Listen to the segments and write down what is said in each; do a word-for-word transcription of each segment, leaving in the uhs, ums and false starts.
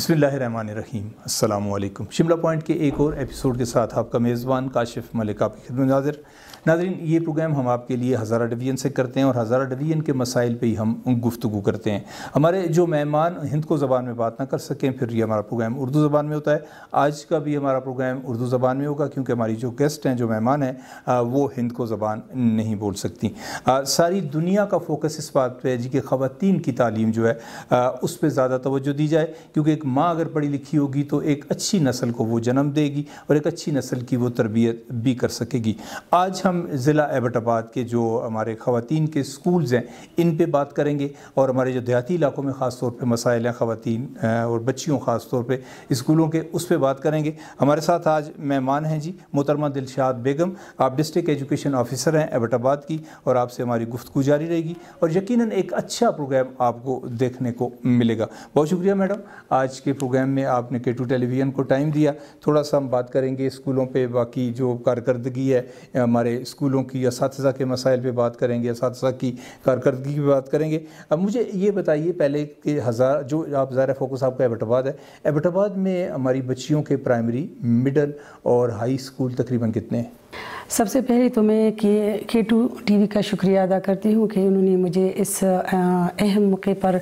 بسم اللہ الرحمن الرحیم۔ السلام علیکم۔ شملہ پوائنٹ کے ایک اور ایپیسوڈ کے ساتھ آپ کا میزبان کاشف ملک آپ کی خدمت میں حاضر۔ ناظرین، یہ پروگرام ہم آپ کے لیے ہزارہ ڈویژن سے کرتے ہیں اور ہزارہ ڈویژن کے مسائل پہ ہی ہم گفتگو کرتے ہیں۔ ہمارے جو مہمان ہند کو زبان میں بات نہ کر سکیں پھر یہ ہمارا پروگرام اردو زبان میں ہوتا ہے۔ آج کا بھی ہمارا پروگرام اردو زبان میں ہوگا کیونکہ ہماری جو گیسٹ ہیں، جو مہمان ہیں، وہ ہند کو زبان نہیں بول سکتی۔ ساری دنیا کا فوکس اس بات پہ ہے جی کہ خواتین کی تعلیم جو ہے اس پہ زیادہ توجہ دی جائے، کیونکہ ایک ماں اگر پڑھی لکھی ہوگی تو ایک اچھی نسل کو وہ جنم دے گی اور ایک اچھی نسل کی وہ تربیت بھی کر سکے گی۔ آج ہم ضلع ایبٹ آباد کے جو ہمارے خواتین کے سکولز ہیں ان پہ بات کریں گے، اور ہمارے جو دیہاتی علاقوں میں خاص طور پہ مسائل ہیں خواتین اور بچیوں خاص طور پہ اسکولوں کے، اس پہ بات کریں گے۔ ہمارے ساتھ آج مہمان ہیں جی محترمہ دلشاد بیگم، آپ ڈسٹرکٹ ایجوکیشن آفیسر ہیں ایبٹ آباد کی، اور آپ سے ہماری گفتگو جاری رہے گی اور یقیناً ایک اچھا پروگرام آپ کو دیکھنے کو ملے گا۔ بہت شکریہ میڈم، آج کے پروگرام میں آپ نے کے ٹو ٹیلی ویژن کو ٹائم دیا۔ تھوڑا سا ہم بات کریں گے اسکولوں پہ، باقی جو کارکردگی ہے ہمارے اسکولوں کی، اساتذہ کے مسائل پہ بات کریں گے، اساتذہ کی کارکردگی پہ بات کریں گے۔ اب مجھے یہ بتائیے پہلے کہ ہزار جو آپ ظاہر فوکس آپ کا ایبٹ آباد ہے، ایبٹ آباد میں ہماری بچیوں کے پرائمری، مڈل اور ہائی اسکول تقریباً کتنے ہیں؟ سب سے پہلے تو میں کے ٹو ٹی وی کا شکریہ ادا کرتی ہوں کہ انہوں نے مجھے اس اہم موقع پر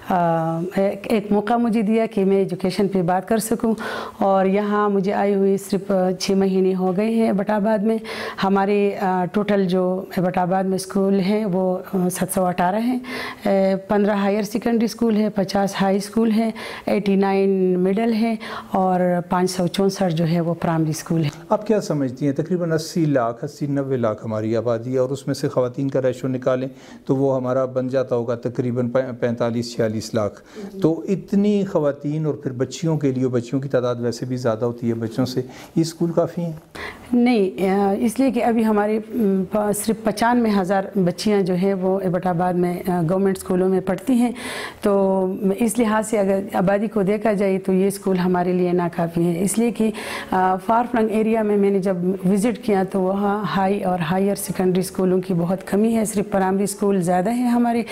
ایک موقع مجھے دیا کہ میں ایجوکیشن پہ بات کر سکوں، اور یہاں مجھے آئے ہوئے صرف چھ مہینے ہو گئے ہیں ایبٹ آباد میں۔ ہمارے ٹوٹل جو ایبٹ آباد میں اسکول ہیں وہ سات سو اٹھارہ ہیں، پندرہ ہائر سیکنڈری اسکول ہے، پچاس ہائی اسکول ہے، ایٹی نائن مڈل ہے، اور پانچ سو چونسٹھ جو ہے وہ پرائمری اسکول ہے۔ آپ کیا سمجھتی ہیں تقریباً اسی لاکھ اسی نوے لاکھ ہماری آبادی ہے، اور اس میں سے خواتین کا ریشو نکالیں تو وہ ہمارا بن جاتا ہوگا تقریباً پینتالیس چھیالیس لاکھ۔ تو اتنی خواتین اور پھر بچیوں کے لیے، بچیوں کی تعداد ویسے بھی زیادہ ہوتی ہے بچوں سے، یہ اسکول کافی ہیں؟ نہیں، اس لیے کہ ابھی ہمارے صرف پچانوے ہزار بچیاں جو ہیں وہ ایبٹ آباد میں گورنمنٹ اسکولوں میں پڑھتی ہیں، تو اس لحاظ سے اگر آبادی کو دیکھا جائے تو یہ اسکول ہمارے لیے ناکافی ہے۔ اس لیے کہ فار فلنگ ایریا میں میں نے جب وزٹ کیا تو وہاں ہائی اور ہائر سیکنڈری اسکولوں کی بہت کمی ہے، صرف پرائمری اسکول زیادہ ہیں ہمارے۔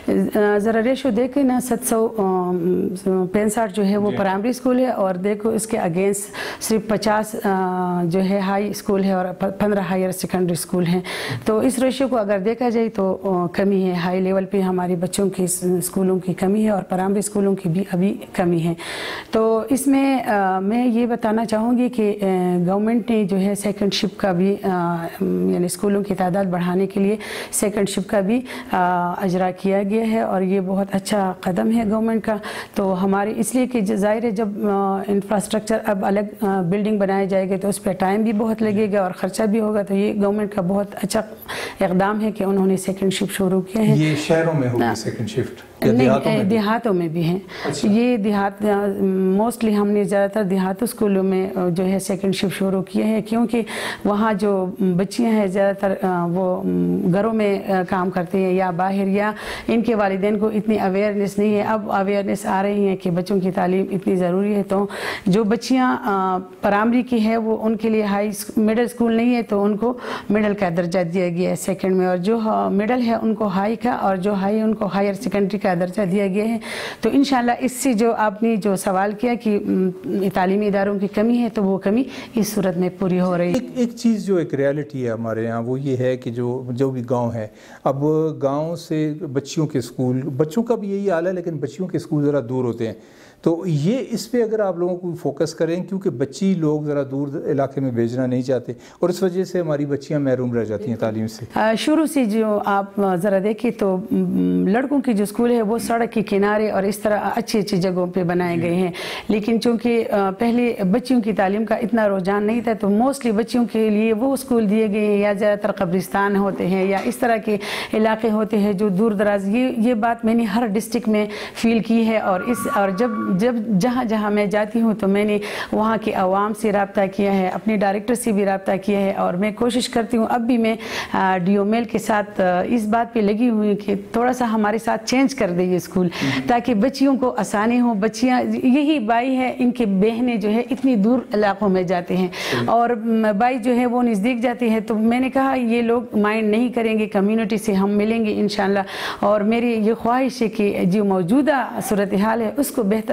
ذرا ریشو دیکھیں نا، سات سو پینسٹھ جو ہے وہ پرائمری اسکول ہے، اور دیکھو اس کے اگینسٹ صرف پچاس جو ہے ہائی اسکول ہے اور پندرہ ہائر سیکنڈری اسکول ہیں۔ تو اس ریشو کو اگر دیکھا جائے تو کمی ہے، ہائی لیول پہ ہمارے بچوں کی اسکولوں کی کمی ہے اور پرائمری اسکولوں کی بھی ابھی کمی ہے۔ تو اس میں میں یہ بتانا چاہوں گی کہ گورنمنٹ نے جو ہے سیکنڈ شپ کا بھی یعنی اسکولوں کی تعداد بڑھانے کے لیے سیکنڈ شپ کا بھی اجرا کیا گیا ہے، اور یہ بہت اچھا قدم ہے گورنمنٹ کا۔ تو ہمارے اس لیے کہ ظاہر ہے جب انفراسٹرکچر اب الگ بلڈنگ بنائے جائے گے تو اس پہ ٹائم بھی بہت لگے گا اور خرچہ بھی ہوگا، تو یہ گورنمنٹ کا بہت اچھا اقدام ہے کہ انہوں نے سیکنڈ شفٹ شروع کیا ہے۔ یہ شہروں میں ہوگی سیکنڈ شفٹ؟ نہیں، دیہاتوں میں بھی ہیں۔ یہ دیہات موسٹلی ہم نے زیادہ تر دیہات اسکولوں میں جو ہے سیکنڈ شفٹ شروع کیے ہیں، کیونکہ وہاں جو بچیاں ہیں زیادہ تر وہ گھروں میں کام کرتے ہیں یا باہر، یا ان کے والدین کو اتنی اویئرنیس نہیں ہے۔ اب اویئرنیس آ رہی ہے کہ بچوں کی تعلیم اتنی ضروری ہے، تو جو بچیاں پرائمری کی ہے وہ ان کے لیے ہائی مڈل اسکول نہیں ہے تو ان کو مڈل کا درجہ دیا گیا ہے سیکنڈ میں، اور جو مڈل ہے ان کو ہائی کا، اور جو ہائی ان کو ہائر سیکنڈری کا درجہ دیا گیا ہے۔ تو انشاءاللہ اس سے جو آپ نے جو سوال کیا کہ تعلیمی اداروں کی کمی ہے، تو وہ کمی اس صورت میں پوری ہو رہی ہے۔ ایک چیز جو ایک ریالٹی ہے ہمارے یہاں وہ یہ ہے کہ جو جو بھی گاؤں ہے، اب گاؤں سے بچیوں کے اسکول، بچوں کا بھی یہی حال ہے لیکن بچیوں کے اسکول ذرا دور ہوتے ہیں، تو یہ اس پہ اگر آپ لوگوں کو فوکس کریں، کیونکہ بچی لوگ ذرا دور علاقے میں بھیجنا نہیں چاہتے اور اس وجہ سے ہماری بچیاں محروم رہ جاتی ہیں تعلیم سے۔ شروع سے جو آپ ذرا دیکھیں تو لڑکوں کی جو اسکول ہے وہ سڑک کے کنارے اور اس طرح اچھی اچھی جگہوں پہ بنائے گئے ہیں، لیکن چونکہ پہلے بچیوں کی تعلیم کا اتنا رجحان نہیں تھا تو موسٹلی بچیوں کے لیے وہ اسکول دیے گئے ہیں، یا زیادہ تر قبرستان ہوتے ہیں یا اس طرح کے علاقے ہوتے ہیں جو دور دراز۔ یہ یہ بات میں نے ہر ڈسٹرکٹ میں فیل کی ہے، اور اس اور جب جب جہاں جہاں میں جاتی ہوں تو میں نے وہاں کے عوام سے رابطہ کیا ہے، اپنے ڈائریکٹر سے بھی رابطہ کیا ہے، اور میں کوشش کرتی ہوں اب بھی میں ڈی او میل کے ساتھ اس بات پہ لگی ہوئی کہ تھوڑا سا ہمارے ساتھ چینج کر دے یہ اسکول، تاکہ بچیوں کو آسانی ہو۔ بچیاں یہی بائی ہے، ان کے بہنیں جو ہے اتنی دور علاقوں میں جاتے ہیں اور بائی جو ہے وہ نزدیک جاتے ہیں، تو میں نے کہا یہ لوگ مائنڈ نہیں کریں گے، کمیونٹی سے ہم ملیں گے انشاءاللہ، اور میری یہ خواہش ہے کہ جو موجودہ صورتحال ہے اس کو بہتر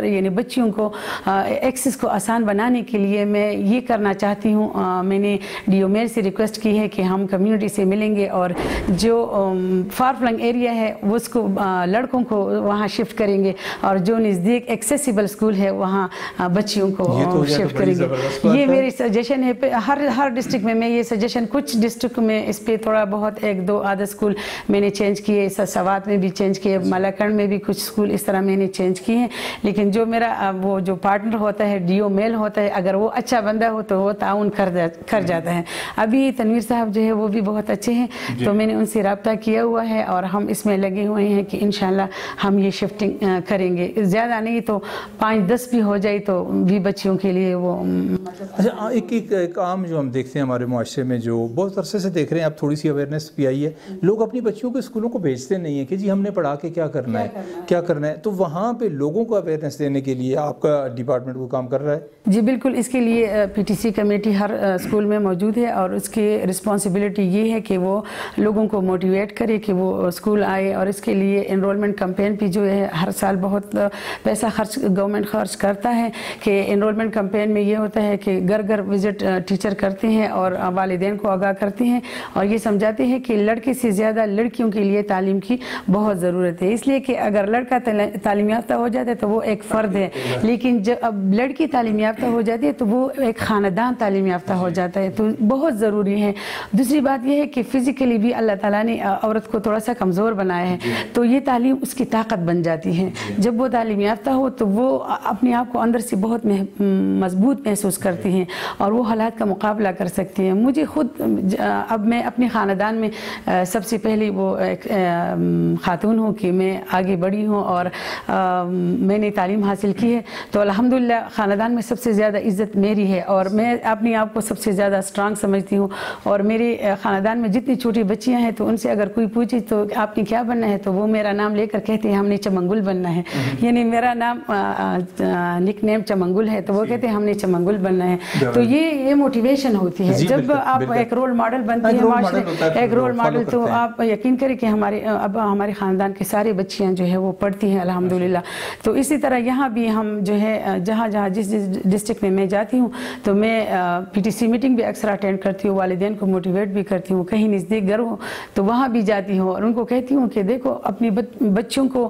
یعنی بچیوں کو ایکسس کو آسان بنانے کے لیے میں یہ کرنا چاہتی ہوں، میں نے ڈی او میئر سے ریکویسٹ کی ہے کہ ہم کمیونٹی سے ملیں گے اور جو فار فلنگ ایریا ہے اس کو لڑکوں کو وہاں شفٹ کریں گے اور جو نزدیک ایکسیسیبل اسکول ہے وہاں بچیوں کو شفٹ کریں گے. یہ میری سجیشن ہے. ہر ہر ڈسٹرکٹ میں میں یہ سجیشن، کچھ ڈسٹرکٹ میں اس پہ تھوڑا بہت ایک دو آدھا اسکول میں نے چینج کیے، سوات میں بھی چینج کیے، مالاکنڈ میں بھی کچھ اسکول اس طرح میں نے چینج کیے ہیں. لیکن جو میرا وہ جو پارٹنر ہوتا ہے، ڈی او میل ہوتا ہے، اگر وہ اچھا بندہ ہو تو وہ تعاون کر کر جاتا ہے. ابھی تنویر صاحب جو ہے وہ بھی بہت اچھے ہیں، تو میں نے ان سے رابطہ کیا ہوا ہے اور ہم اس میں لگے ہوئے ہیں کہ انشاءاللہ ہم یہ شفٹنگ کریں گے. زیادہ نہیں تو پانچ دس بھی ہو جائے تو بھی بچیوں کے لیے وہ. اچھا، ایک ایک عام جو ہم دیکھتے ہیں ہمارے معاشرے میں، جو بہت عرصے سے دیکھ رہے ہیں، اب تھوڑی سی اویئرنیس بھی آئی ہے، لوگ اپنی بچیوں کو اسکولوں کو بھیجتے نہیں ہیں کہ جی ہم نے پڑھا کے کیا کرنا ہے کیا کرنا ہے. تو وہاں پہ لوگوں کو اویئرنیس دینے کے لیے آپ کا ڈپارٹمنٹ کو کام کر رہا ہے؟ جی بالکل. اس کے لیے پی ٹی سی کمیٹی ہر اسکول میں موجود ہے اور اس کی رسپانسبلٹی یہ ہے کہ وہ لوگوں کو موٹیویٹ کرے کہ وہ اسکول آئے. اور اس کے لیے انرولمنٹ کمپین بھی جو ہے ہر سال بہت پیسہ خرچ گورنمنٹ خرچ کرتا ہے کہ انرولمنٹ کمپین میں یہ ہوتا ہے کہ گھر گھر وزٹ ٹیچر کرتے ہیں اور والدین کو آگاہ کرتے ہیں اور یہ سمجھاتے ہیں کہ لڑکے سے زیادہ لڑکیوں کے لیے تعلیم کی بہت ضرورت ہے. اس لیے کہ اگر لڑکا تعلیم یافتہ ہو جاتا ہے تو وہ ایک فرد ہے، لیکن جب اب لڑکی تعلیم یافتہ ہو جاتی ہے تو وہ ایک خاندان تعلیم یافتہ ہو جاتا ہے. تو بہت ضروری ہے. دوسری بات یہ ہے کہ فزیکلی بھی اللہ تعالیٰ نے عورت کو تھوڑا سا کمزور بنایا ہے، تو یہ تعلیم اس کی طاقت بن جاتی ہے. جب وہ تعلیم یافتہ ہو تو وہ اپنے آپ کو اندر سے بہت مضبوط محسوس کرتی ہیں اور وہ حالات کا مقابلہ کر سکتی ہیں. مجھے خود اب میں اپنے خاندان میں سب سے پہلی وہ ایک خاتون ہوں کہ میں آگے بڑھی ہوں اور میں نے تعلیم حاصل کی ہے، تو الحمدللہ خاندان میں سب سے زیادہ عزت میری ہے اور میں اپنے آپ کو سب سے زیادہ اسٹرانگ سمجھتی ہوں. اور میرے خاندان میں جتنی چھوٹی بچیاں ہیں تو ان سے اگر کوئی پوچھے تو آپ نے کیا بننا ہے تو وہ میرا نام لے کر کہتے ہیں ہم نے چمنگل بننا ہے. یعنی میرا نام نک نیم چمنگل ہے تو وہ کہتے ہیں ہم نے چمنگل بننا ہے. تو یہ یہ موٹیویشن ہوتی ہے جب آپ ایک رول ماڈل بنتے ہیں معاشرے، ایک رول ماڈل. تو آپ یقین کریں کہ ہمارے اب ہمارے خاندان کے سارے بچیاں جو ہے وہ پڑھتی ہیں الحمدللہ. تو اسی طرح یہاں بھی ہم جو ہے جہاں جہاں جس ڈسٹرکٹ میں میں جاتی ہوں تو میں پی ٹی سی میٹنگ بھی اکثر اٹینڈ کرتی ہوں، والدین کو موٹیویٹ بھی کرتی ہوں. کہیں نزدیک گھر ہو تو وہاں بھی جاتی ہوں اور ان کو کہتی ہوں کہ دیکھو اپنی بچوں کو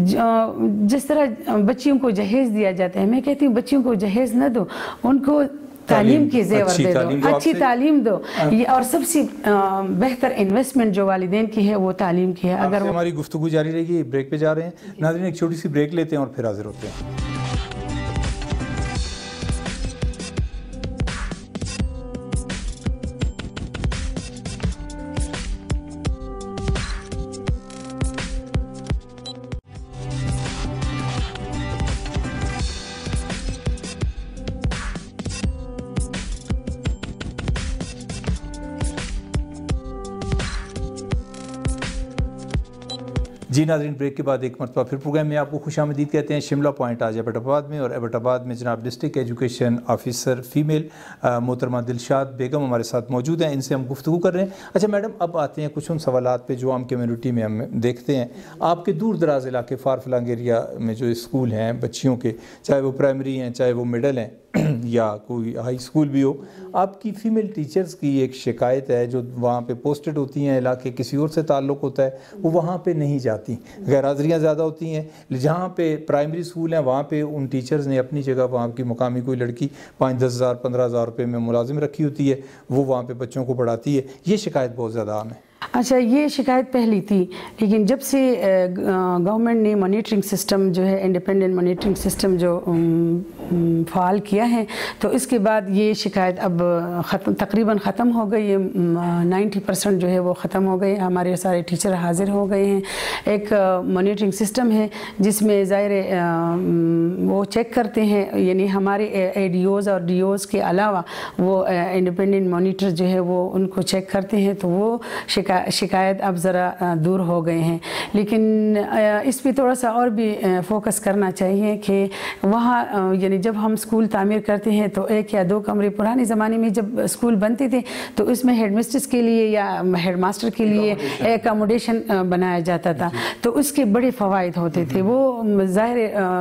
جس طرح بچیوں کو جہیز دیا جاتا ہے، میں کہتی ہوں بچیوں کو جہیز نہ دو، ان کو تعلیم کی زیور دے دو، اچھی تعلیم دو. اور سب سے بہتر انویسٹمنٹ جو والدین کی ہے وہ تعلیم کی ہے. اگر ہماری گفتگو جاری رہے گی، بریک پہ جا رہے ہیں ناظرین، ایک چھوٹی سی بریک لیتے ہیں اور پھر حاضر ہوتے ہیں. جی ناظرین، بریک کے بعد ایک مرتبہ پھر پروگرام میں آپ کو خوش آمدید کہتے ہیں. شملہ پوائنٹ آج ایبٹ آباد میں، اور ایبٹ آباد میں جناب ڈسٹرکٹ ایجوکیشن آفیسر فیمیل محترمہ دلشاد بیگم ہمارے ساتھ موجود ہیں. ان سے ہم گفتگو کر رہے ہیں. اچھا میڈم، اب آتے ہیں کچھ ان سوالات پہ جو عام کمیونٹی میں ہم دیکھتے ہیں. آپ کے دور دراز علاقے فار فلنگ ایریا میں جو اسکول ہیں بچیوں کے، چاہے وہ پرائمری ہیں چاہے وہ مڈل ہیں یا کوئی ہائی اسکول بھی ہو، آپ کی فیمیل ٹیچرز کی ایک شکایت ہے جو وہاں پہ پوسٹڈ ہوتی ہیں، علاقے کسی اور سے تعلق ہوتا ہے، وہ وہاں پہ نہیں جاتی، غیر حاضریاں زیادہ ہوتی ہیں. جہاں پہ پرائمری اسکول ہیں وہاں پہ ان ٹیچرز نے اپنی جگہ وہاں کی مقامی کوئی لڑکی پانچ دس ہزار پندرہ ہزار روپے میں ملازم رکھی ہوتی ہے، وہ وہاں پہ بچوں کو پڑھاتی ہے. یہ شکایت بہت زیادہ عام ہے. اچھا، یہ شکایت پہلی تھی، لیکن جب سے گورنمنٹ نے مانیٹرنگ سسٹم جو ہے انڈیپینڈنٹ مانیٹرنگ سسٹم جو فعال کیا ہے تو اس کے بعد یہ شکایت اب ختم تقریباً ختم ہو گئی ہے. نائنٹی پرسنٹ جو ہے وہ ختم ہو گئی. ہمارے سارے ٹیچر حاضر ہو گئے ہیں. ایک مانیٹرنگ سسٹم ہے جس میں ظاہر وہ چیک کرتے ہیں، یعنی ہمارے اے ڈی اوز اور ڈی اوز کے علاوہ وہ انڈیپینڈنٹ مانیٹر جو ہے وہ ان کو چیک کرتے ہیں. تو وہ شکایت اب ذرا دور ہو گئے ہیں. لیکن اس پہ تھوڑا سا اور بھی فوکس کرنا چاہیے کہ وہاں یعنی یعنی جب ہم اسکول تعمیر کرتے ہیں تو ایک یا دو کمرے، پرانے زمانے میں جب اسکول بنتے تھے تو اس میں ہیڈ مسٹرس کے لیے یا ہیڈ ماسٹر کے لیے اکاموڈیشن بنایا جاتا تھا، تو اس کے بڑے فوائد ہوتے تھے. وہ ظاہر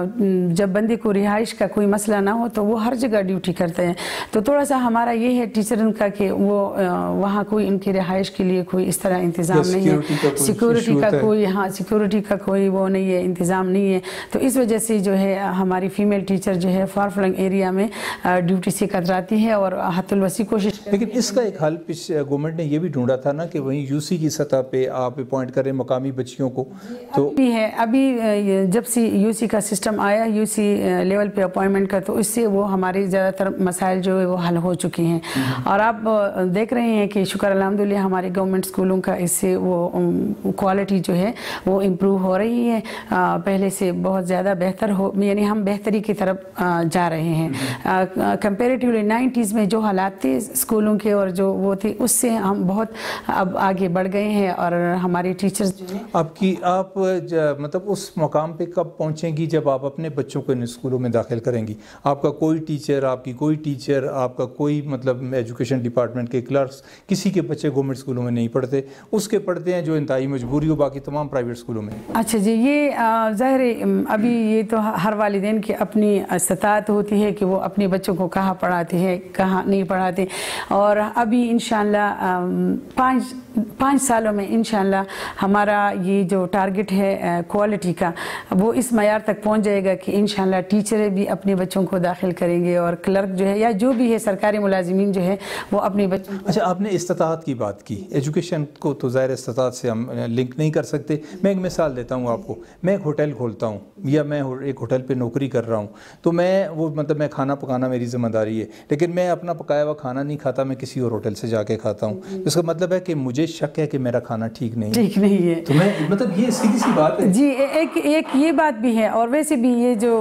جب بندے کو رہائش کا کوئی مسئلہ نہ ہو تو وہ ہر جگہ ڈیوٹی کرتے ہیں. تو تھوڑا سا ہمارا یہ ہے ٹیچروں کا کہ وہ وہاں کوئی ان کی رہائش کے لیے کوئی اس طرح انتظام نہیں ہے، سیکورٹی کا کوئی ہاں سیکورٹی کا کوئی وہ نہیں ہے، انتظام نہیں ہے. تو اس وجہ سے جو ہے ہماری فیمیل ٹیچر جو ہے فار فلنگ ایریا میں ڈیوٹی سے کتراتی ہے اور حد الوسیع کوشش. لیکن اس کا ایک حل گورنمنٹ نے یہ بھی ڈھونڈا تھا نا کہ وہیں یو سی کی سطح پہ آپ اپوائنٹ کریں مقامی بچیوں کو. تو بھی ہے ابھی جب سے یو سی کا سسٹم آیا، یو سی لیول پہ اپوائنٹمنٹ کا، تو اس سے وہ ہمارے زیادہ تر مسائل جو ہے وہ حل ہو چکی ہیں. اور آپ دیکھ رہے ہیں کہ شکر الحمدللہ ہمارے گورنمنٹ اسکولوں کا اس سے وہ کوالٹی جو ہے وہ امپروو ہو رہی ہے، پہلے سے بہت زیادہ بہتر ہو، یعنی ہم بہتری کی طرف جا رہے ہیں. کمپیریٹیولی نائنٹیز میں جو حالات تھے اسکولوں کے اور جو وہ تھے اس سے ہم بہت اب آگے بڑھ گئے ہیں. اور ہمارے ٹیچرز جو ہیں آپ کی آپ مطلب اس مقام پہ کب پہنچیں گی جب آپ اپنے بچوں کو ان اسکولوں میں داخل کریں گی؟ آپ کا کوئی ٹیچر آپ کی کوئی ٹیچر آپ کا کوئی مطلب ایجوکیشن ڈپارٹمنٹ کے کلرکس کسی کے بچے گورنمنٹ اسکولوں میں نہیں پڑھتے، اس کے پڑھتے ہیں جو انتہائی مجبوری ہو باقی تمام پرائیویٹ اسکولوں میں. اچھا جی، یہ ظاہر ابھی یہ تو ہر والدین کی اپنی استطاعت ہوتی ہے کہ وہ اپنے بچوں کو کہاں پڑھاتے ہیں کہاں نہیں پڑھاتے. اور ابھی انشاءاللہ پانچ پانچ سالوں میں انشاءاللہ ہمارا یہ جو ٹارگٹ ہے کوالٹی کا وہ اس معیار تک پہنچ جائے گا کہ انشاءاللہ ٹیچریں بھی اپنے بچوں کو داخل کریں گے اور کلرک جو ہے یا جو بھی ہے سرکاری ملازمین جو ہے وہ اپنے بچوں. اچھا، آپ نے استطاعت کی بات کی، ایجوکیشن کو تو ظاہر استطاعت سے ہم لنک نہیں کر سکتے. میں ایک مثال دیتا ہوں آپ کو. میں ایک ہوٹل کھولتا ہوں یا میں ایک ہوٹل پہ نوکری کر رہا ہوں، تو میں وہ مطلب میں کھانا پکانا میری ذمہ داری ہے، لیکن میں اپنا پکایا ہوا کھانا نہیں کھاتا، میں کسی اور ہوٹل سے جا کے کھاتا ہوں. اس کا مطلب ہے کہ مجھے شک ہے کہ میرا کھانا ٹھیک نہیں ٹھیک نہیں ہے. تو میں مطلب یہ سیدھی سی بات ہے. جی ایک ایک یہ بات بھی ہے. اور ویسے بھی یہ جو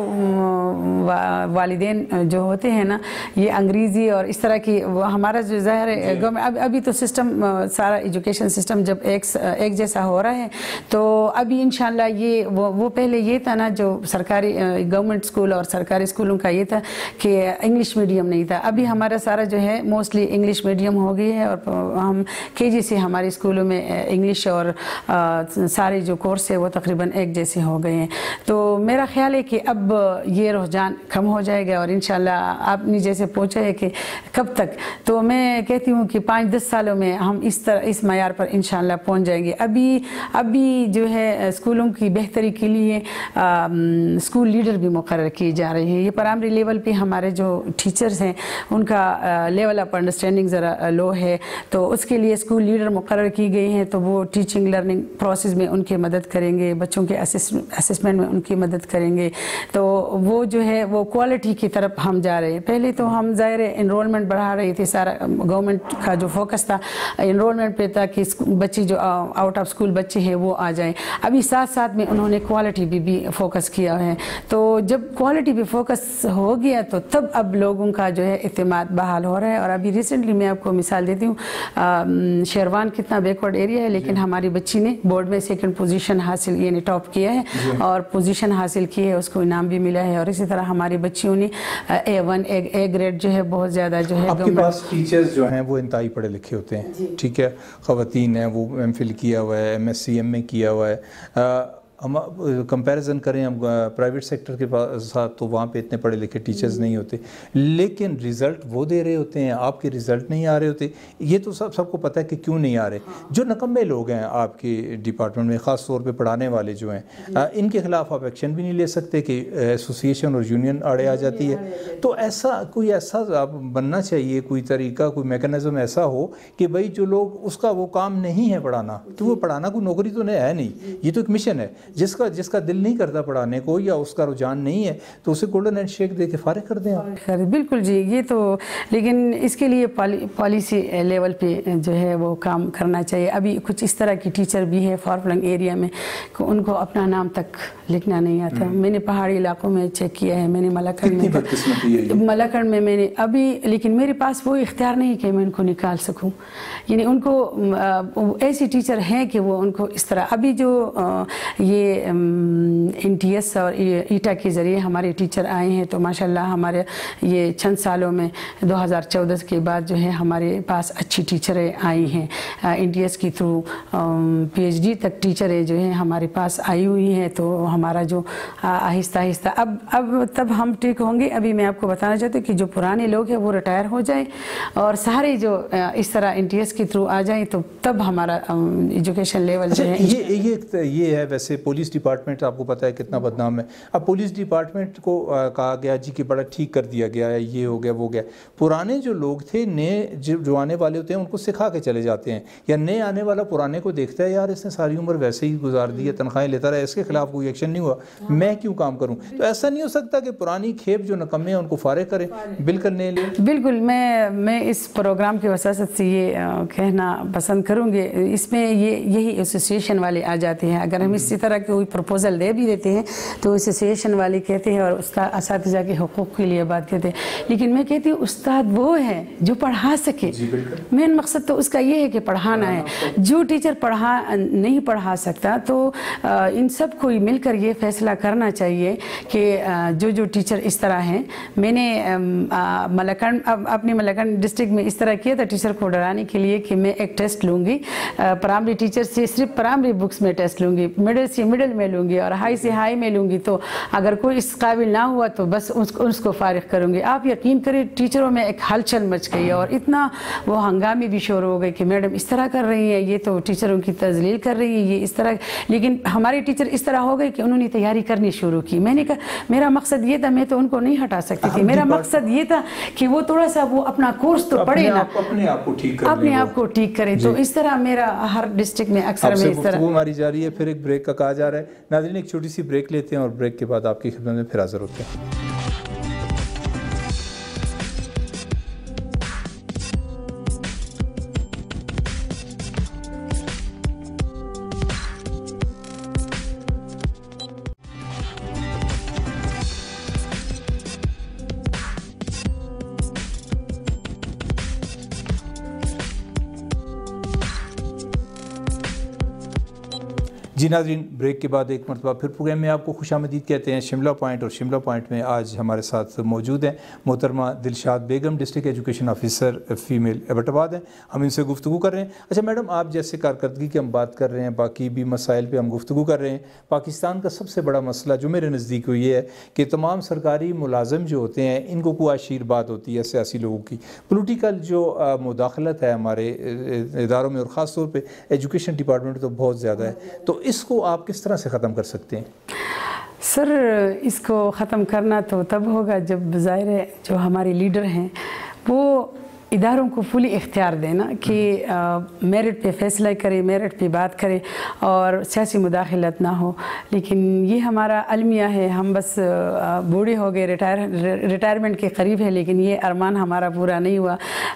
والدین جو ہوتے ہیں نا یہ انگریزی اور اس طرح کی ہمارا جو ظاہر ہے اب ابھی تو سسٹم سارا ایجوکیشن سسٹم جب ایک ایک جیسا ہو رہا ہے تو ابھی انشاءاللہ یہ وہ وہ پہلے یہ تھا نا جو سرکاری گورنمنٹ اسکول اور سرکاری اسکولوں کا یہ تھا کہ انگلش میڈیم نہیں تھا. ابھی ہمارا سارا جو ہے موسٹلی انگلش میڈیم ہو گئی ہے اور ہم کے جی سے ہمارے اسکولوں میں انگلش اور سارے جو کورس ہے وہ تقریباً ایک جیسے ہو گئے ہیں. تو میرا خیال ہے کہ اب یہ رجحان کم ہو جائے گا اور انشاءاللہ آپ نے جیسے پوچھا ہے کہ کب تک، تو میں کہتی ہوں کہ پانچ دس سالوں میں ہم اس طرح اس معیار پر انشاءاللہ پہنچ جائیں گے. ابھی ابھی جو ہے اسکولوں کی بہتری کے لیے اسکول لیڈر بھی مقرر کیے جا رہے ہیں. یہ پرائمری لیول پہ ہمارے جو ٹیچرز ہیں ان کا لیول آف انڈرسٹینڈنگ ذرا لو ہے، تو اس کے لیے اسکول لیڈر مقرر کی گئی ہیں. تو وہ ٹیچنگ لرننگ پروسیس میں ان کی مدد کریں گے، بچوں کے اسسمنٹ میں ان کی مدد کریں گے. تو وہ جو ہے وہ کوالٹی کی طرف ہم جا رہے ہیں. پہلے تو ہم ظاہر انرولمنٹ بڑھا رہے تھے، سارا گورنمنٹ کا جو فوکس تھا انرولمنٹ پہ تھا کہ بچے جو آؤٹ آف اسکول بچے ہیں وہ آ جائیں. ابھی ساتھ ساتھ میں انہوں نے کوالٹی بھی بھی فوکس کیا ہے. تو جب کوالٹی بھی فوکس ہو گیا تو تب اب لوگوں کا جو ہے اعتماد بحال ہو رہا ہے. اور ابھی ریسنٹلی میں آپ کو مثال دیتی ہوں، شیروان کتنا بیکورڈ ایریا ہے لیکن ہماری بچی نے بورڈ میں سیکنڈ پوزیشن حاصل یعنی ٹاپ کیا ہے اور پوزیشن حاصل کی ہے، اس کو انعام بھی ملا ہے. اور اسی طرح ہماری بچیوں نے اے ون اے گریڈ جو ہے بہت زیادہ جو ہے. آپ کے پاس ٹیچرز جو ہیں وہ انتہائی پڑھے لکھے ہوتے ہیں، ٹھیک ہے، خواتین ہیں، وہ ایم فل کیا ہوا ہے، M S C M A کیا ہوا ہے. ہم کمپیریزن کریں ہم پرائیویٹ سیکٹر کے ساتھ تو وہاں پہ اتنے پڑھے لکھے ٹیچرز نہیں ہوتے، لیکن رزلٹ وہ دے رہے ہوتے ہیں، آپ کے رزلٹ نہیں آ رہے ہوتے. یہ تو سب سب کو پتہ ہے کہ کیوں نہیں آ رہے. جو نکمے لوگ ہیں آپ کے ڈپارٹمنٹ میں، خاص طور پہ پڑھانے والے جو ہیں، ان کے خلاف آپ ایکشن بھی نہیں لے سکتے کہ ایسوسیشن اور یونین آڑے آ جاتی ہے. تو ایسا کوئی ایسا آپ بننا چاہیے، کوئی طریقہ کوئی میکانزم ایسا ہو کہ بھائی جو لوگ اس کا وہ کام نہیں ہے پڑھانا، کہ وہ پڑھانا کوئی نوکری تو نہیں ہے، نہیں، یہ تو ایک مشن ہے. جس کا جس کا دل نہیں کرتا پڑھانے کو یا اس کا رجحان نہیں ہے تو اسے گولڈن ہینڈ شیک دے کے فارغ کر دیں آپ. بالکل جی، یہ تو لیکن اس کے لیے پالیسی لیول پہ جو ہے وہ کام کرنا چاہیے. ابھی کچھ اس طرح کی ٹیچر بھی ہے فار فلنگ ایریا میں کہ ان کو اپنا نام تک لکھنا نہیں آتا. میں نے پہاڑی علاقوں میں چیک کیا ہے، میں نے ملاکنڈ میں ملاکنڈ میں میں نے ابھی، لیکن میرے پاس وہ اختیار نہیں کہ میں ان کو نکال سکوں. یعنی ان کو ایسی ٹیچر ہیں کہ وہ ان کو اس طرح ابھی جو یہ این ٹی ایس اور ایٹا کے ذریعے ہمارے ٹیچر آئے ہیں، تو ماشاءاللہ ہمارے یہ چند سالوں میں دو ہزار چودہ کے بعد جو ہے ہمارے پاس اچھی ٹیچریں آئی ہیں. این ٹی ایس کی تھرو پی ایچ ڈی تک ٹیچریں جو ہیں ہمارے پاس آئی ہوئی ہیں. تو ہمارا جو آہستہ آہستہ اب اب تب ہم ٹھیک ہوں گے. ابھی میں آپ کو بتانا چاہتی ہوں کہ جو پرانے لوگ ہیں وہ ریٹائر ہو جائیں اور سارے جو اس طرح این ٹی ایس کے تھرو آ جائیں تو تب ہمارا ایجوکیشن لیول جو ہے. یہ یہ یہ ہے ویسے پولیس ڈپارٹمنٹ آپ کو پتہ ہے کتنا بدنام ہے. اب پولیس ڈپارٹمنٹ کو کہا گیا جی کہ بڑا ٹھیک کر دیا گیا ہے، یہ ہو گیا وہ گیا. پرانے جو لوگ تھے نئے جو آنے والے ہوتے ہیں ان کو سکھا کے چلے جاتے ہیں، یا نئے آنے والا پرانے کو دیکھتا ہے یار اس نے ساری عمر ویسے ہی گزار دی ہے، تنخواہیں لیتا رہا، اس کے خلاف کوئی ایکشن نہیں ہوا، میں کیوں کام کروں. تو ایسا نہیں ہو سکتا کہ پرانی کھیپ جو نکمے ہیں ان کو فارغ کریں بالکل نئے لیں. بالکل میں میں اس پروگرام کی وساطت سے یہ کہنا پسند کروں گی، اس میں یہ یہی ایسوسیشن والے آ جاتے ہیں. اگر ہم اسی طرح کوئی پروپوزل دے بھی دیتے ہیں تو ایسوسیشن والے کہتے ہیں اور استاد اساتذہ کے حقوق کے لیے بات کہتے ہیں. لیکن میں کہتی ہوں استاد وہ ہے جو پڑھا سکے. مین مقصد تو اس کا یہ ہے کہ پڑھانا ہے. جو ٹیچر پڑھا نہیں پڑھا سکتا تو ان سب کو مل کر یہ فیصلہ کرنا چاہیے کہ جو جو ٹیچر اس طرح ہیں. میں نے ملاکنڈ اپنی ملاکنڈ ڈسٹرکٹ میں اس طرح کیا تھا ٹیچر کو ڈرانے کے لیے کہ میں ایک ٹیسٹ لوں گی پرائمری ٹیچر سے، صرف پرائمری بکس میں ٹیسٹ لوں گی، مڈل سے مڈل میں لوں گی اور ہائی سے ہائی میں لوں گی. تو اگر کوئی اس قابل نہ ہوا تو بس اس کو فارغ کروں گی. آپ یقین کریں ٹیچروں میں ایک ہلچل مچ گئی اور اتنا وہ ہنگامی بھی شروع ہو گئے کہ میڈم اس طرح کر رہی ہیں، یہ تو ٹیچروں کی تذلیل کر رہی ہیں، یہ اس طرح. لیکن ہمارے ٹیچر اس طرح ہو گئے کہ انہوں نے تیاری کرنی شروع کی. میں نے کہا میرا مقصد یہ تھا، میں تو ان کو نہیں ہٹا سکتی تھی، میرا مقصد یہ تھا کہ وہ تھوڑا سا وہ اپنا کورس تو پڑھے نا، اپنے آپ کو ٹھیک کریں، اپنے آپ کو ٹھیک کریں. تو اس طرح میرا ہر ڈسٹرکٹ میں اکثر میں اس طرح ہماری جاری ہے. پھر ایک بریک کا کہا جا رہا ہے. ناظرین ایک چھوٹی سی بریک لیتے ہیں اور بریک کے بعد آپ کی خدمت میں پھر حاضر ہوتے ہیں. جی ناظرین بریک کے بعد ایک مرتبہ پھر پروگرام میں آپ کو خوش آمدید کہتے ہیں. شملہ پوائنٹ اور شملہ پوائنٹ میں آج ہمارے ساتھ موجود ہیں محترمہ Dilshad Begum, district education officer female Abbottabad ہیں. ہم ان سے گفتگو کر رہے ہیں. اچھا میڈم، آپ جیسے کارکردگی کی ہم بات کر رہے ہیں، باقی بھی مسائل پہ ہم گفتگو کر رہے ہیں. پاکستان کا سب سے بڑا مسئلہ جو میرے نزدیک وہ یہ ہے کہ تمام سرکاری ملازم جو ہوتے ہیں ان کو کوئی عشیر بات ہوتی ہے سیاسی لوگوں کی. پولیٹیکل جو مداخلت ہے ہمارے اداروں میں اور خاص طور پہ ایجوکیشن ڈپارٹمنٹ تو بہت زیادہ ہے. تو اس کو آپ کس طرح سے ختم کر سکتے ہیں؟ سر اس کو ختم کرنا تو تب ہوگا جب ظاہر ہے جو ہمارے لیڈر ہیں وہ اداروں کو فلی اختیار دینا کہ میرٹ پہ فیصلہ کرے، میرٹ پہ بات کرے اور سیاسی مداخلت نہ ہو. لیکن یہ ہمارا المیہ ہے، ہم بس بوڑھے ہو گئے، ریٹائر ریٹائرمنٹ کے قریب ہے، لیکن یہ ارمان ہمارا پورا نہیں ہوا.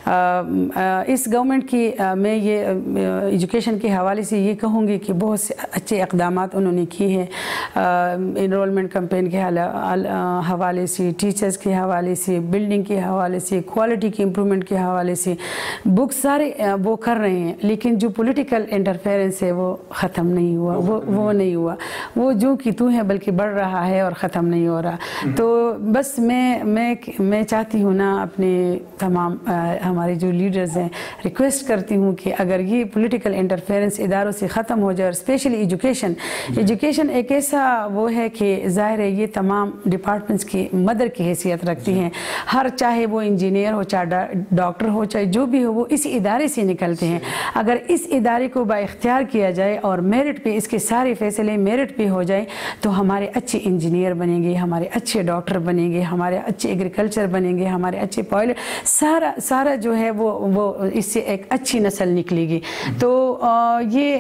اس گورنمنٹ کی میں یہ ایجوکیشن کے حوالے سے یہ کہوں گی کہ بہت سے اچھے اقدامات انہوں نے کیے ہیں. انرولمنٹ کمپین کے حوالے سے، ٹیچرز کے حوالے سے، بلڈنگ کے حوالے سے، کوالٹی کی امپرومنٹ کے حوالے سے بک سارے وہ کر رہے ہیں. لیکن جو پولیٹیکل انٹرفیرنس ہے وہ ختم نہیں ہوا، وہ وہ نہیں ہوا، وہ جو کہ تو ہے بلکہ بڑھ رہا ہے اور ختم نہیں ہو رہا. تو بس میں میں میں چاہتی ہوں نا اپنے تمام ہمارے جو لیڈرز ہیں ریکویسٹ کرتی ہوں کہ اگر یہ پولیٹیکل انٹرفیرنس اداروں سے ختم ہو جائے، اور اسپیشلی ایجوکیشن ایجوکیشن ایک ایسا وہ ہے کہ ظاہر ہے یہ تمام ڈپارٹمنٹس کی مدر کی حیثیت رکھتی ہیں. ہر چاہے وہ انجینئر ہو، چاہے ڈاکٹر ہو، چاہے جو بھی ہو، وہ اس ادارے سے نکلتے ہیں. اگر اس ادارے کو با اختیار کیا جائے اور میرٹ پہ اس کے سارے فیصلے میرٹ پہ ہو جائیں تو ہمارے اچھے انجینئر بنیں گے، ہمارے اچھے ڈاکٹر بنیں گے، ہمارے اچھے ایگریکلچر بنیں گے، ہمارے اچھے پائلٹ، سارا سارا جو ہے وہ وہ اس سے ایک اچھی نسل نکلے گی. تو یہ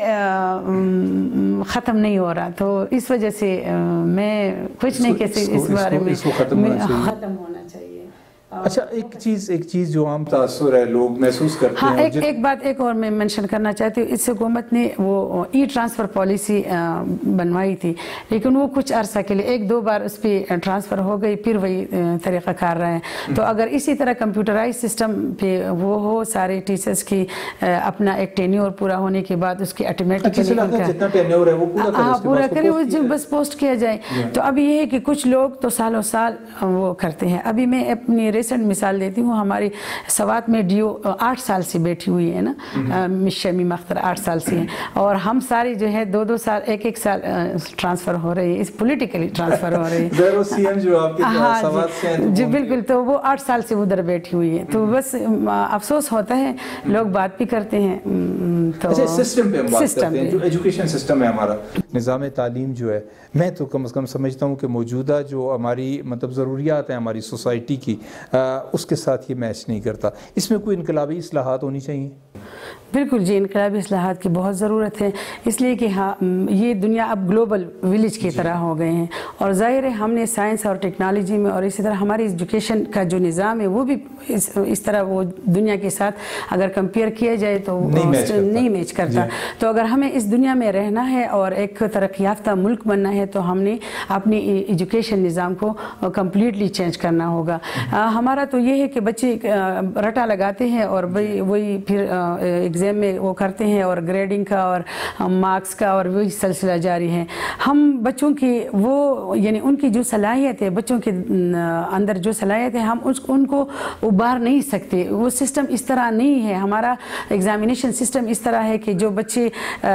ختم نہیں ہو رہا. تو اس وجہ سے میں کچھ نہیں کہہ سکتی اس بارے میں، ختم ہونا چاہیے. اچھا ایک چیز ایک چیز جو عام تاثر ہے لوگ محسوس کرتے ہاں ہیں ایک ایک بات ایک اور میں منشن کرنا چاہتی ہوں، اس حکومت نے وہ ای ٹرانسفر پالیسی بنوائی تھی، لیکن وہ کچھ عرصہ کے لیے ایک دو بار اس پہ ٹرانسفر ہو گئی، پھر وہی طریقہ کار رہے ہیں۔ تو اگر اسی طرح کمپیوٹرائز سسٹم پہ وہ ہو، سارے ٹیچرز کی اپنا ایک ٹینیور پورا ہونے کے بعد اس کی آٹومیٹکلی ہاں پورا کرے وہ جو بس پوسٹ کیا جائے۔ تو اب یہ ہے کہ کچھ لوگ تو سالوں سال وہ کرتے ہیں۔ ابھی میں اپنی ریسنٹ مثال دیتی ہوں، ہماری سوات میں ڈیو آٹھ سال سے بیٹھی ہوئی ہے نا، مس شمیم اختر آٹھ سال سے ہیں، اور ہم سارے جو ہے دو دو سال ایک ایک سال ٹرانسفر ہو رہے ہیں، اس پولیٹیکلی ٹرانسفر ہو رہے ہیں۔ ہاں جی بالکل، تو وہ آٹھ سال سے ادھر بیٹھی ہوئی ہے، تو بس افسوس ہوتا ہے، لوگ بات بھی کرتے ہیں۔ تو سسٹم پہ ہم بات کرتے ہیں، جو ایجوکیشن سسٹم ہے ہمارا، نظام تعلیم جو ہے، میں تو کم از کم سمجھتا ہوں کہ موجودہ جو ہماری مطلب ضروریات ہیں ہماری سوسائٹی کی، اس کے ساتھ یہ میچ نہیں کرتا۔ اس میں کوئی انقلابی اصلاحات ہونی چاہیے؟ بالکل جی، انقلابی اصلاحات کی بہت ضرورت ہے، اس لیے کہ ہاں یہ دنیا اب گلوبل ولیج کی طرح ہو گئے ہیں، اور ظاہر ہے ہم نے سائنس اور ٹیکنالوجی میں اور اسی طرح ہماری ایجوکیشن کا جو نظام ہے وہ بھی اس اس طرح وہ دنیا کے ساتھ اگر کمپیئر کیا جائے تو نہیں میچ کرتا۔ تو اگر ہمیں اس دنیا میں رہنا ہے اور ایک ترقی یافتہ ملک بننا ہے تو ہم نے اپنی ایجوکیشن نظام کو کمپلیٹلی چینج کرنا ہوگا۔ ہمارا تو یہ ہے کہ بچے رٹا لگاتے ہیں اور وہی وہی پھر ایگزام میں وہ کرتے ہیں، اور گریڈنگ کا اور مارکس کا اور وہی سلسلہ جاری ہے۔ ہم بچوں کی وہ یعنی ان کی جو صلاحیت ہے، بچوں کے اندر جو صلاحیت ہے، ہم اس ان کو ابھار نہیں سکتے۔ وہ سسٹم اس طرح نہیں ہے، ہمارا ایگزامینیشن سسٹم اس طرح ہے کہ جو بچے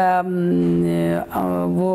وہ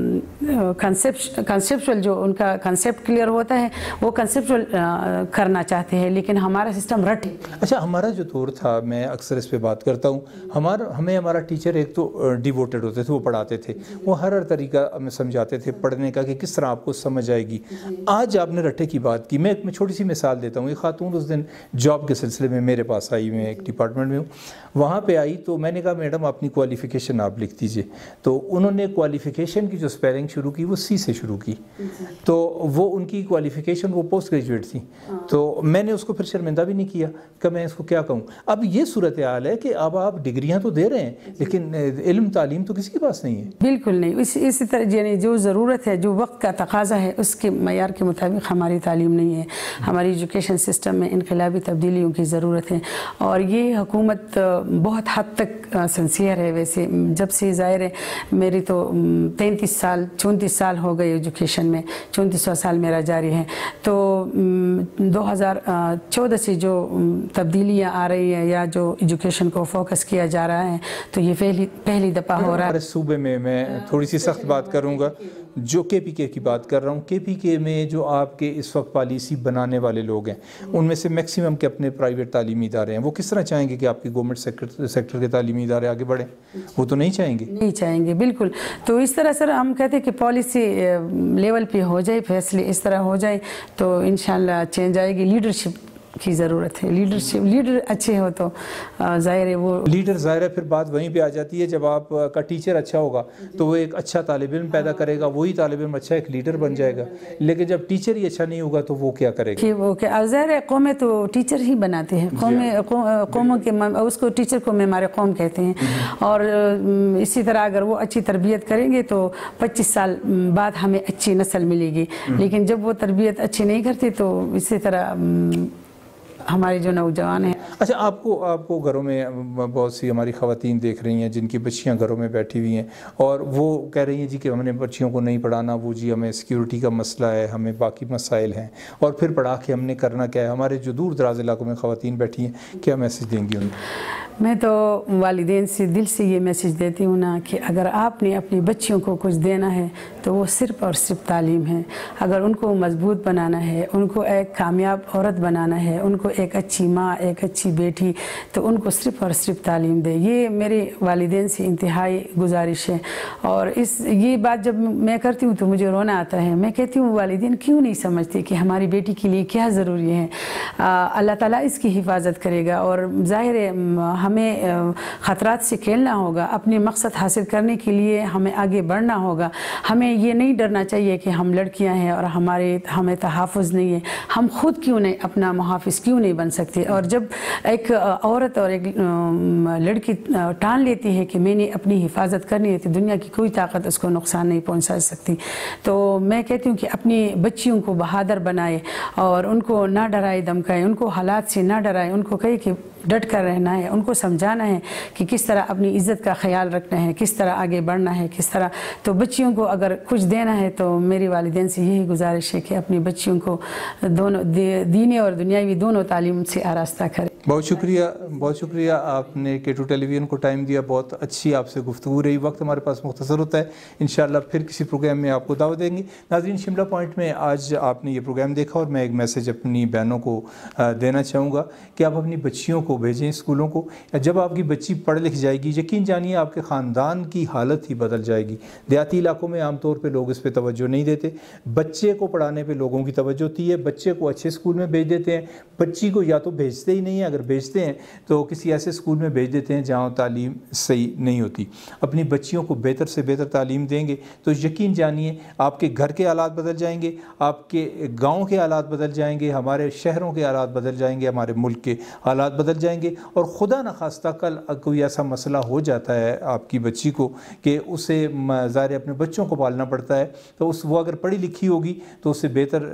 کنسیپچول جو ان کا کنسیپٹ کلیئر ہوتا ہے وہ کنسیپچول کرنا چاہتے ہیں، لیکن ہمارا سسٹم رٹ۔ اچھا ہمارا جو دور تھا، میں اکثر اس پہ بات کرتا ہوں، ہمارا ہمیں ہمارا ٹیچر ایک تو ڈیووٹڈ ہوتے تھے، وہ پڑھاتے تھے، وہ ہر ہر طریقہ ہمیں سمجھاتے تھے پڑھنے کا کہ کس طرح آپ کو سمجھ آئے گی۔ آج آپ نے رٹے کی بات کی، میں ایک میں چھوٹی سی مثال دیتا ہوں۔ ایک خاتون اس دن جاب کے سلسلے میں میرے پاس آئی، میں ایک ڈپارٹمنٹ میں ہوں، وہاں پہ آئی تو میں نے کہا میڈم اپنی کوالیفیکیشن آپ لکھ دیجئے۔ تو انہوں نے کوالیفیکیشن کی جو سپیلنگ شروع کی وہ سی سے شروع کی، تو وہ ان کی کوالیفیکیشن وہ پوسٹ گریجویٹ تھی۔ تو میں نے اس کو پھر شرمندہ بھی نہیں کیا کہ میں اس کو کیا کہوں۔ اب یہ صورتحال ہے کہ اب آپ ڈگریاں تو دے رہے ہیں لیکن علم تعلیم تو کسی کے پاس نہیں ہے۔ بالکل نہیں، اس اسی طرح یعنی جو ضرورت ہے، جو وقت کا تقاضا ہے، اس کے معیار کے مطابق ہماری تعلیم نہیں ہے۔ ہماری ایجوکیشن سسٹم میں انقلابی تبدیلیوں کی ضرورت ہے، اور یہ حکومت بہت حد تک سنسیئر ہے۔ ویسے جب سے ظاہر ہے میری تو تینتیس سال چونتیس سال ہو گئے ایجوکیشن میں، چونتیسواں سال میرا جاری ہے، تو دو ہزار چودہ سے جو تبدیلیاں آ رہی ہیں یا جو ایجوکیشن کو فوکس کیا جا رہا ہے، تو یہ پہلی پہلی دفعہ ہو رہا ہے۔ ہمارے صوبے میں میں تھوڑی سی سخت بات کروں گا، جو کے پی کے کی بات کر رہا ہوں، کے پی کے میں جو آپ کے اس وقت پالیسی بنانے والے لوگ ہیں، ان میں سے میکسیمم کے اپنے پرائیویٹ تعلیمی ادارے ہیں، وہ کس طرح چاہیں گے کہ آپ کی گورنمنٹ سیکٹر کے تعلیمی ادارے آگے بڑھیں؟ وہ تو نہیں چاہیں گے، نہیں چاہیں گے بالکل۔ تو اس طرح سر ہم کہتے ہیں کہ پالیسی لیول پہ ہو جائے، فیصلے اس طرح ہو جائے تو انشاءاللہ چینج آئے گی۔ لیڈرشپ کی ضرورت ہے، لیڈرشپ لیڈر اچھے ہو تو ظاہر ہے وہ لیڈر ظاہر ہے پھر بات وہیں پہ آ جاتی ہے، جب آپ کا ٹیچر اچھا ہوگا تو وہ ایک اچھا طالب علم پیدا کرے گا، وہی طالب علم اچھا ایک لیڈر بن جائے گا، لیکن جب ٹیچر ہی اچھا نہیں ہوگا تو وہ کیا کرے گا؟ وہ کیا ظاہر ہے قومیں تو ٹیچر ہی بناتے ہیں، قومیں قوموں کے اس کو ٹیچر کو معمار قوم کہتے ہیں، اور اسی طرح اگر وہ اچھی تربیت کریں گے تو پچیس سال بعد ہمیں اچھی نسل ملے گی، لیکن جب وہ تربیت اچھی نہیں کرتی تو اسی طرح ہمارے جو نوجوان ہیں۔ اچھا آپ کو آپ کو گھروں میں بہت سی ہماری خواتین دیکھ رہی ہیں جن کی بچیاں گھروں میں بیٹھی ہوئی ہیں اور وہ کہہ رہی ہیں جی کہ ہم نے بچیوں کو نہیں پڑھانا، وہ جی ہمیں سیکیورٹی کا مسئلہ ہے، ہمیں باقی مسائل ہیں، اور پھر پڑھا کے ہم نے کرنا کیا ہے؟ ہمارے جو دور دراز علاقوں میں خواتین بیٹھی ہیں، کیا میسج دیں گی ان کو؟ میں تو والدین سے دل سے یہ میسج دیتی ہوں نا کہ اگر آپ نے اپنی بچیوں کو کچھ دینا ہے تو وہ صرف اور صرف تعلیم ہے۔ اگر ان کو مضبوط بنانا ہے، ان کو ایک کامیاب عورت بنانا ہے، ان کو ایک اچھی ماں، ایک اچھی بیٹی، تو ان کو صرف اور صرف تعلیم دے. یہ میرے والدین سے انتہائی گزارش ہے. اور اس یہ بات جب میں کرتی ہوں تو مجھے رونا آتا ہے. میں کہتی ہوں والدین کیوں نہیں سمجھتے کہ ہماری بیٹی کے لیے کیا ضروری ہے. اللہ تعالیٰ اس کی حفاظت کرے گا. اور ظاہر ہے ہمیں خطرات سے کھیلنا ہوگا. اپنے مقصد حاصل کرنے کے لیے ہمیں آگے بڑھنا ہوگا. ہمیں یہ نہیں ڈرنا چاہیے کہ ہم لڑکیاں ہیں اور ہمارے ہمیں تحفظ نہیں ہے. ہم خود کیوں نہیں اپنا محافظ کیوں نہیں بن سکتے. اور جب ایک عورت اور ایک لڑکی ٹان لیتی ہے کہ میں نے اپنی حفاظت کرنی ہے تو دنیا کی کوئی طاقت اس کو نقصان نہیں پہنچا سکتی. تو میں کہتی ہوں کہ اپنی بچیوں کو بہادر بنائے اور ان کو نہ ڈرائے دھمکائے، ان کو حالات سے نہ ڈرائے، ان کو کہے کہ ڈٹ کر رہنا ہے، ان کو سمجھانا ہے کہ کس طرح اپنی عزت کا خیال رکھنا ہے، کس طرح آگے بڑھنا ہے، کس طرح. تو بچیوں کو اگر کچھ دینا ہے تو میری والدین سے یہی گزارش ہے کہ اپنی بچیوں کو دونوں دینی اور دنیاوی دونوں تعلیم سے آراستہ کریں. بہت شکریہ بہت شکریہ آپ نے کے ٹو ٹیلی ویژن کو ٹائم دیا. بہت اچھی آپ سے گفتگو رہی. وقت ہمارے پاس مختصر ہوتا ہے. انشاءاللہ پھر کسی پروگرام میں آپ کو دعوت دیں گے. ناظرین، شملہ پوائنٹ میں آج آپ نے یہ پروگرام دیکھا اور میں ایک میسیج اپنی بہنوں کو دینا چاہوں گا کہ آپ اپنی بچیوں کو بھیجیں اسکولوں کو. جب آپ کی بچی پڑھ لکھ جائے گی، یقین جانیے آپ کے خاندان کی حالت ہی بدل جائے گی. دیہاتی علاقوں میں عام طور پہ لوگ اس پہ توجہ نہیں دیتے. بچے کو پڑھانے پہ لوگوں کی توجہ ہوتی ہے. بچے کو اچھے اسکول میں بھیج دیتے ہیں. بچی کو یا تو بھیجتے ہی نہیں ہیں، اگر بھیجتے ہیں تو کسی ایسے اسکول میں بھیج دیتے ہیں جہاں تعلیم صحیح نہیں ہوتی. اپنی بچیوں کو بہتر سے بہتر تعلیم دیں گے تو یقین جانیے آپ کے گھر کے حالات بدل جائیں گے، آپ کے گاؤں کے حالات بدل جائیں گے، ہمارے شہروں کے حالات بدل جائیں گے، ہمارے ملک کے حالات بدل جائیں گے. اور خدا نخواستہ کل کوئی ایسا مسئلہ ہو جاتا ہے آپ کی بچی کو کہ اسے ظاہر اپنے بچوں کو پالنا پڑتا ہے، تو اس وہ اگر پڑھی لکھی ہوگی تو اسے بہتر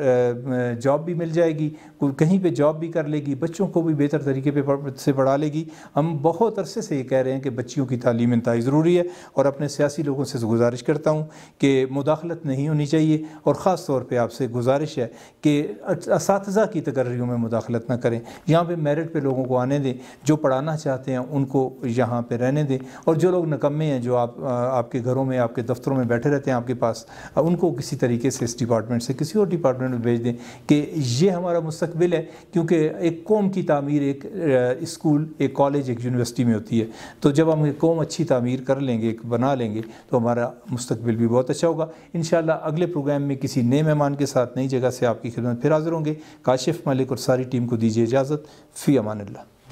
جاب بھی مل جائے گی، کہیں پہ جاب بھی کر لے گی، بچوں کو بھی بہتر طریقے پہ سے پڑھا لے گی. ہم بہت عرصے سے یہ کہہ رہے ہیں کہ بچیوں کی تعلیم انتہائی ضروری ہے. اور اپنے سیاسی لوگوں سے گزارش کرتا ہوں کہ مداخلت نہیں ہونی چاہیے. اور خاص طور پہ آپ سے گزارش ہے کہ اساتذہ کی تقرریوں میں مداخلت نہ کریں. یہاں پہ میرٹ پہ لوگوں کو آنے دیں، جو پڑھانا چاہتے ہیں ان کو یہاں پہ رہنے دیں. اور جو لوگ نکمے ہیں، جو آپ آپ کے گھروں میں آپ کے دفتروں میں بیٹھے رہتے ہیں آپ کے پاس، ان کو کسی طریقے سے اس ڈپارٹمنٹ سے کسی اور ڈپارٹمنٹ میں بھیج دیں کہ یہ ہمارا مستقبل ہے. کیونکہ ایک قوم کی تعمیر ایک اسکول، ایک کالج، ایک یونیورسٹی میں ہوتی ہے. تو جب ہم ایک قوم اچھی تعمیر کر لیں گے، ایک بنا لیں گے، تو ہمارا مستقبل بھی بہت اچھا ہوگا. انشاءاللہ اگلے پروگرام میں کسی نئے مہمان کے ساتھ نئی جگہ سے آپ کی خدمت پھر حاضر ہوں گے. کاشف ملک اور ساری ٹیم کو دیجیے اجازت. فی امان اللہ.